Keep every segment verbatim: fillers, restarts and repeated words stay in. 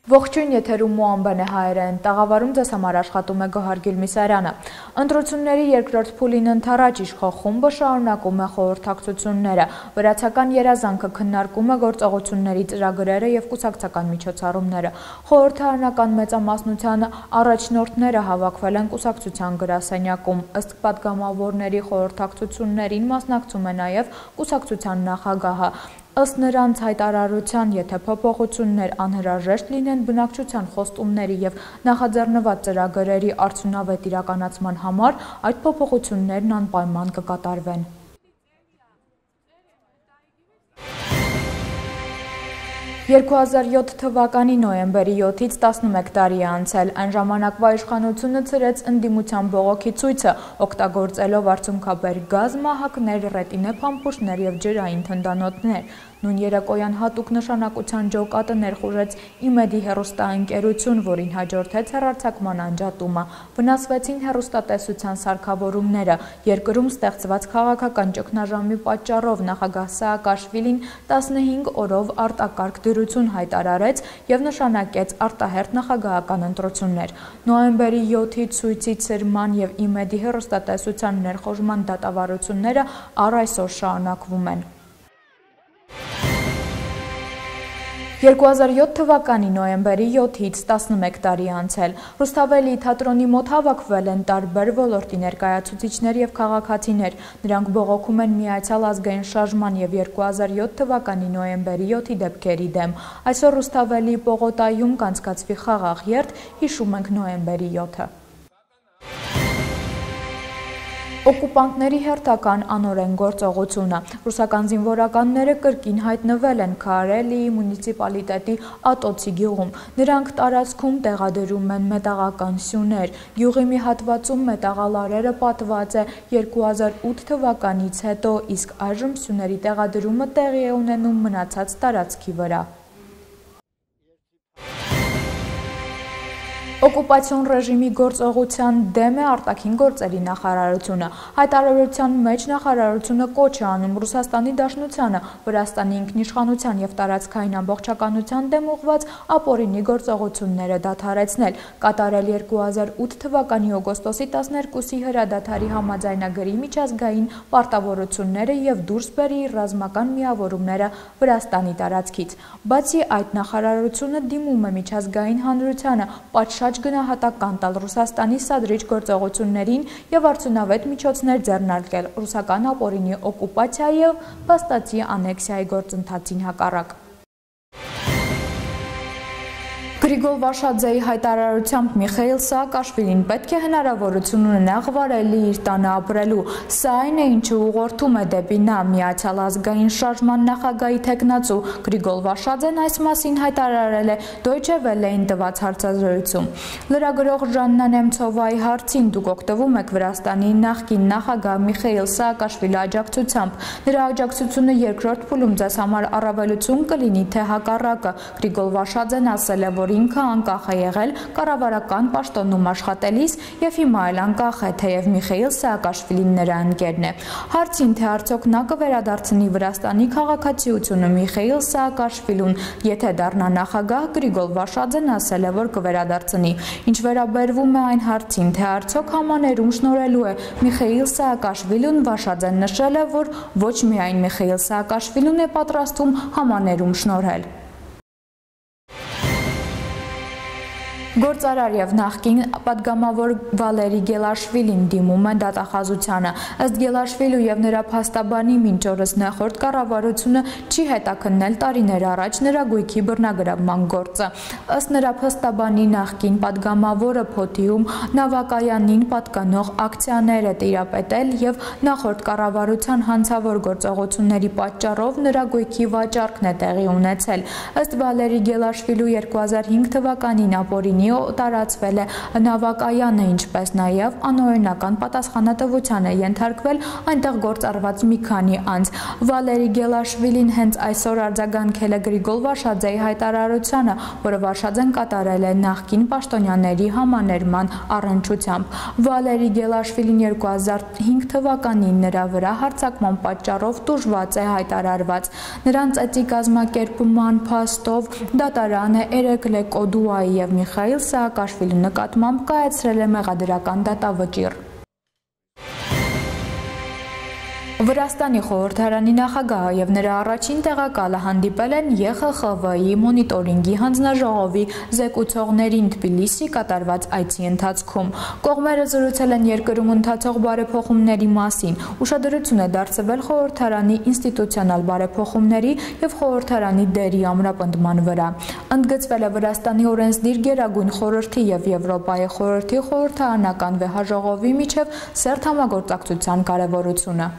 Ողջույն, եթերում Մոամբեն է հայերեն, տաղավարում ձեզ համար աշխատում է Գոհար Գիլմիսարյանը։ Ընտրությունների երկրորդ փուլին ընթառաջ իշխող խումբը շարունակում է խորհրդակցությունները։ Վրացական երազանքը քննարկում է գործողությունների ծրագրերը եւ կուսակցական միջոցառումները։ Խորհրդարանական մեծամասնության առաջնորդները հավաքվել են կուսակցության գրասենյակում։ Ըստ պատգամավորների խորհրդակցություններին մասնակցում է նաեւ կուսակցության նախագահը։ Ըստ նրանց հայտարարության, եթե փոփոխություններ անհրաժեշտ լինեն բնակչության խոստումների եւ նախաձեռնված ծրագրերի արդյունավետ իրականացման համար, այդ փոփոխություններն անպայման կկատարվեն։ երկու հազար յոթ թվականի նոյեմբերի յոթից տասնմեկ տարի է անցել, այն ժամանակվա իշխանությունը ցրեց ընդդիմության բողոքի ցույցը, օգտագործելով արդյունքաբեր գազ, մահակներ, ռետինե փամփուշտներ եւ ջրային թնդանոթներ։ Նույն երեկոյան հատուկ նշանակության ջոկատը ներխուժեց իմեդի հեռուստաընկերություն, որին հաջորդեց հեռարձակման անջատումը։ Վնասվեցին հեռուստատեսության սարքավորումները։ Երկրում ստեղծված քաղաքական ճգնաժամի պատճառով նախագահ Սաակաշվիլին տասնհինգ օրով արտակարգ դրություն հայտարարեց եւ նշանակեց արտահերթ նախագահական ընտրություններ։ Նոյեմբերի յոթի ցույցի ցրման եւ իմեդի հեռուստատեսության ներխուժման դատավարությունները առ այսօր շարունակվում են։ երկու հազար յոթ թվականի նոյեմբերի յոթից տասնմեկ տարի անցել, Ռուսթավելի թատրոնի մոտ հավաքվել են տարբեր ոլորտի ներկայացուցիչներ եւ քաղաքացիներ։ Նրանք բողոքում են Միացյալ ազգային շարժման եւ երկու հազար յոթ թվականի նոյեմբերի յոթի դեպքերի դեմ։ Այսօր Ռուսթավելի պողոտայում կանցկացվի խաղաղ երթ, հիշում ենք նոյեմբերի յոթը։ Օկուպանտների հերթական անօրեն գործողությունը։ Ռուսական զինվորականները կրկին հայտնվել են Քարելիի մունիցիպալիտետի Ատոցի գյուղում։ Նրանք տարածքում տեղադրում են մետաղական սյուներ։ Գյուղի մի հատվածում մետաղալարերը պատված է երկու հազար ութ թվականից հետո, իսկ այժմ սյուների տեղադրումը տեղի է ունենում մնացած տարածքի վրա։ Օկուպացիոն ռեժիմի գործողության դեմ է արտաքին գործերի նախարարությունը։ Հայտարարության մեջ նախարարությունը կոչ է անում Ռուսաստանի Դաշնությանը Վրաստանի ինքնիշխանության եւ տարածքային ամբողջականության դեմ ուղղված ապօրինի գործողությունները դադարեցնել, կատարել երկու հազար ութ թվականի օգոստոսի տասներկուսի հրադադարի համաձայնագրի միջազգային պարտավորությունները եւ դուրս բերի ռազմական միավորումները Վրաստանի տարածքից։ Բացի այդ, նախարարությունը դիմում է միջազգային հանրությանը պատշաճ գնահատական տալ Ռուսաստանի սադրիչ գործողություններին եւ արդյունավետ միջոցներ ձեռնարկել ռուսական ապօրինի օկուպացիայի եւ փաստացի անեքսիայի գործընթացին հակառակ։ Գրիգոր Վաշաձեի հայտարարությամբ Միխայիլ Սաակաշվիլին պետք է հնարավորություն ունենա խվարելի իր տանը ապրելու։ Սա այն է, ինչը ուղղորդում է դեպի նա Միացյալ ազգային շարժման նախագահի թեկնածու Գրիգոր Վաշաձեն այս մասին հայտարարել է Դոյչե Վելեին տված հարցազրույցում։ Լրագրող Ժաննա Նեմցովայի հարցին դուք օգտվում եք Վրաստանի նախկին նախագահ Միխայիլ Սաակաշվիլի աջակցությամբ։ Նրա աջակցությունը երկրորդ փուլում ձեզ համար առավելություն կլինի, թե հակառակը։ Գրիգոր Վաշաձեն ասել է, որ ինքը անկախ է եղել կառավարական պաշտոնում աշխատելիս եւ հիմա էլ անկախ է, թեև Միխայիլ Սաակաշվիլին նրա ընկերն է։ Հարցին, թե արդյոք նա կվերադարձնի Վրաստանի քաղաքացիությունը Միխայիլ Սաակաշվիլուն, եթե դառնա նախագահ, Գրիգոր Վաշաձեն ասել է, որ կվերադարձնի։ Ինչ վերաբերվում է այն հարցին, թե արդյոք համաներում շնորհելու է Միխայիլ Սաակաշվիլուն, Վաշաձեն նշել է, որ ոչ միայն Միխայիլ Սաակաշվիլուն է պատրաստվում համաներում շնորհել։ Գործարար եւ նախկին պատգամավոր Վալերի Գելաշվիլին դիմում է դատախազությանը։ Ըստ Գելաշվիլու եւ նրա փաստաբանի մինչ օրս նախորդ կառավարությունը չի հետաքննել տարիներ առաջ նրա գույքի բռնագրավման գործը։ Ըստ նրա փաստաբանի նախկին պատգամավորը Փոթիում նավակայանին պատկանող ակցիաներ է տիրապետել եւ նախորդ կառավարության հանցավոր գործողությունների պատճառով նրա գույքի վաճառքն է տեղի ունեցել։ Ըստ Վալերի Գելաշվիլու երկու հազար հինգ թվականին ապօրինի տարածվել է նավակայանը, ինչպես նաև անօրինական պատասխանատվության է ենթարկվել այնտեղ գործառված մի քանի անձ։ Վալերի Գելաշվիլին հենց այսօր արձագանքել է Գրիգոր Վարշաձեի հայտարարությանը, որը Վարշաձեն կատարել է նախկին պաշտոնյաների համաներման առնչությամբ։ Վալերի Գելաշվիլին երկու հազար հինգ թվականին նրա վրա հարձակման պատճառով տուժված է հայտարարված։ Նրանց էթի կազմակերպման փաստով դատարանը Էրեկլե Կոդուայի եւ Միխայիլ Սաակաշվիլի նկատմամբ կայացրել է մեղադրական դատավճիռ։ Վրաստանի խորհրդարանի նախագահը եւ նրա առաջին տեղակալը հանդիպել են Ե Խ Խ V-ի մոնիտորինգի հանձնաժողովի զեկուցողներին Թբիլիսի կատարված այցի ընթացքում։ Կողմերը զրուցել են երկրում ընթացող բարեփոխումների մասին, ուշադրություն է դարձվել խորհրդարանի ինստիտուցիոնալ բարեփոխումների եւ խորհրդարանի դերի ամրապնդման վրա։ Ընդգծվել է Վրաստանի օրենսդիր Գերագույն խորհրդի եւ Եվրոպայի խորհրդի խորհրդարանական վեհաժողովի միջև սերտ համագործակցության կարեւորությունը։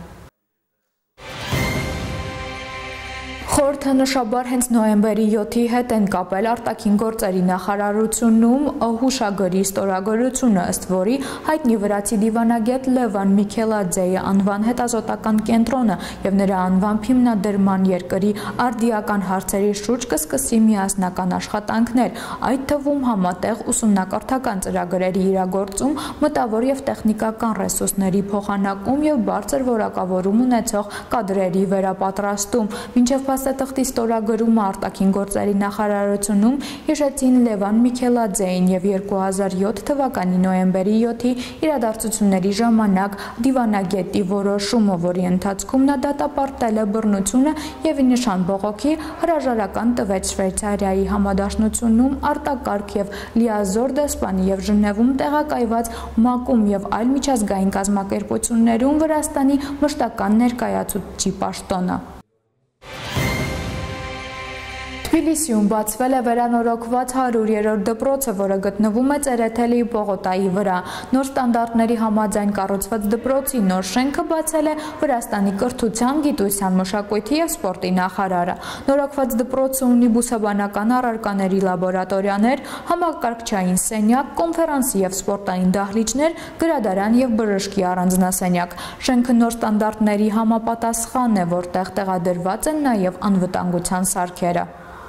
Խորհրդանշաբար հենց նոյեմբերի յոթի հետ են կապել արտաքին գործերի նախարարությունում հուշագրի ստորագրությունը, ըստ որի հայտնի վրացի դիվանագետ Լևան Միքելաձեի անվան հետազոտական կենտրոնը եւ նրա անվամբ հիմնադրման երկրի արդիական հարցերի շուրջ կսկսի միասնական աշխատանքներ, այդ թվում համատեղ ուսումնակարգական ծրագրերի իրագործում, մտավոր եւ տեխնիկական ռեսուրսների փոխանակում եւ բարձր որակավորում ունեցող կադրերի վերապատրաստում, մինչեւ փաստաթղթի ստորագրումը արտաքին գործերի նախարարությունում հիշեցին Լևան Միքելաձեին եւ երկու հազար յոթ թվականի նոյեմբերի յոթի իրադարձությունների ժամանակ դիվանագետի որոշումը, որի ընթացքում նա դատապարտել է բռնությունը եւ ի նշան բողոքի հրաժարական տվեց Շվեյցարիայի համադաշնությունում արտակարգ եւ լիազոր դեսպանի եւ Ժնևում տեղակայված ՄԱԿ-ում եւ այլ միջազգային կազմակերպություններում Վրաստանի մշտական ներկայացուցիչի պաշտոնը։ Թբիլիսիում բացվել է վերանորոգված հարյուրերորդ դպրոցը, որը գտնվում է Ծերեթելի պողոտայի վրա։ Նոր ստանդարտների համաձայն կառուցված դպրոցի նոր շենքը բացել է Վրաստանի կրթության, գիտության, մշակույթի եւ սպորտի նախարարը։ Նորոգված դպրոցը ունի բուսաբանական առարկաների լաբորատորիաներ, համակարգչային սենյակ, կոնֆերանսի եւ սպորտային դահլիճներ, գրադարան եւ բժշկի առանձնասենյակ։ Շենքը նոր ստանդարտների համապատասխան է, որտեղ տեղադրված են նաեւ անվտանգության սարքերը։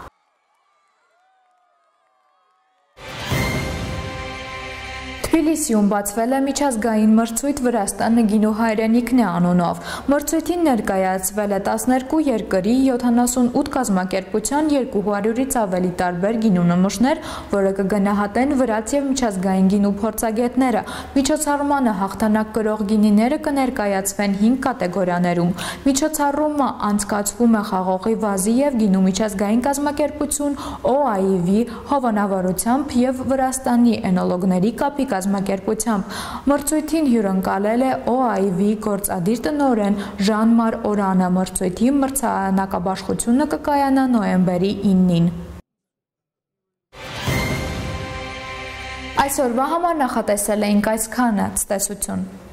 Թբիլիսիում բացվել է միջազգային մրցույթ Վրաստանը գինու հայրենիքն է անունով։ Մրցույթին ներկայացվել է տասներկու երկրի յոթանասունութ կազմակերպության երկու հարյուրից ավելի տարբեր գինու նմուշներ, որը կգնահատեն վրաց եւ միջազգային գինու փորձագետները։ Միջոցառմանը հաղթանակ կրող գինիները կներկայացվեն հինգ կատեգորիաներում։ Միջոցառումը անցկացվում է Խաղողի վազի եւ գինու միջազգային կազմակերպություն O I V հովանավորությամբ եւ Վրաստանի էնոլոգների կապի կազմակերպությամբ։ Մրցույթին հյուրընկալել է O I V գործադիր տնօրեն Ժան-Մար Օրանը։ Մրցույթի մրցանակաբաշխությունը կկայանա նոյեմբերի իննին։ Այսօրվա համար նախատեսել էինք այսքանը, ցտեսություն։